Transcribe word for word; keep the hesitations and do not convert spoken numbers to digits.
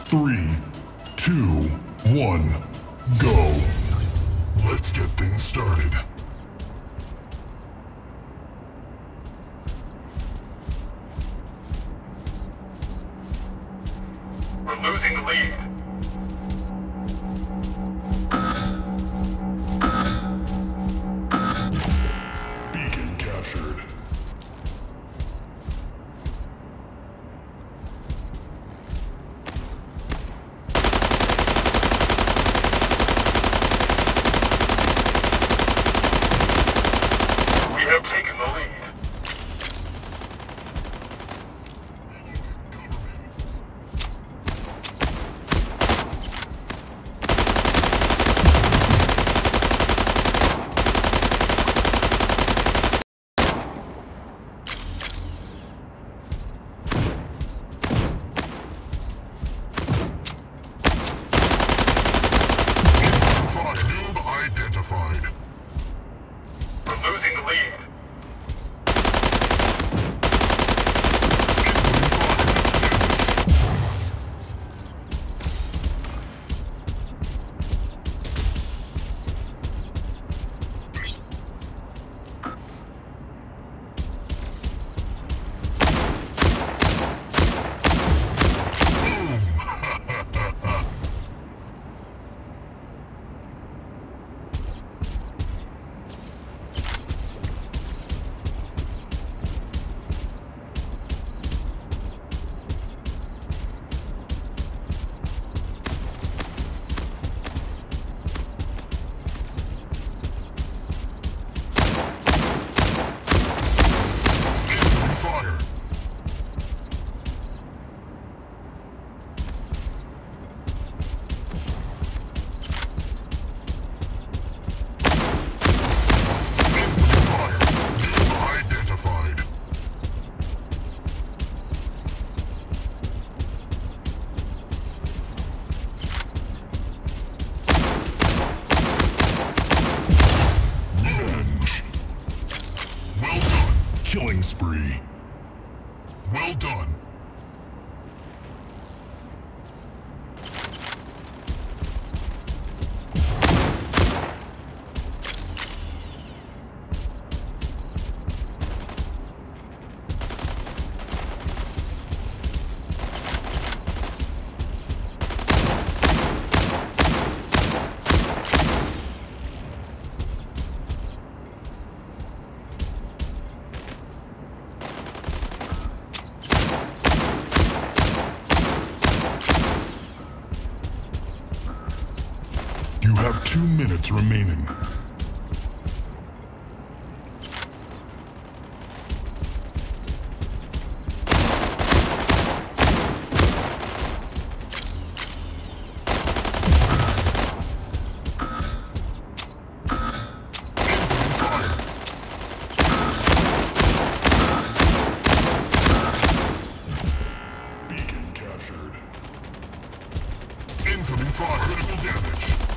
Three, two, one, go. Let's get things started. We're losing the lead. Beacon captured. We have taken the lead. Identified. We're losing the lead. Killing spree. Well done. You have two minutes remaining. Beacon captured. Incoming fire. Critical damage.